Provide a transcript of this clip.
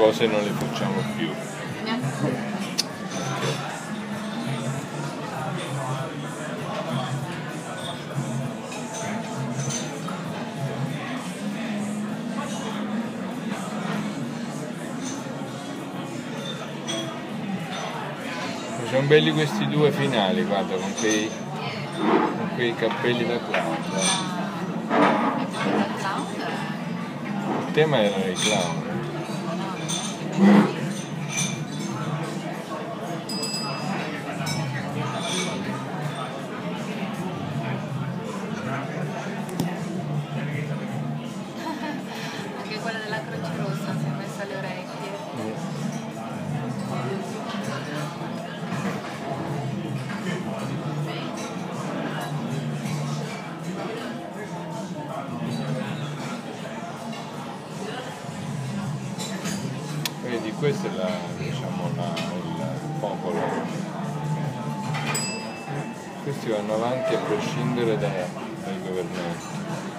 cose non le facciamo più. Sono belli questi due finali, guarda, con quei cappelli da clown. Il tema era il clown. Anche quella della Croce Rossa si è messa alle orecchie. Vedi, questo è diciamo, il popolo. Questi vanno avanti a prescindere dai governanti.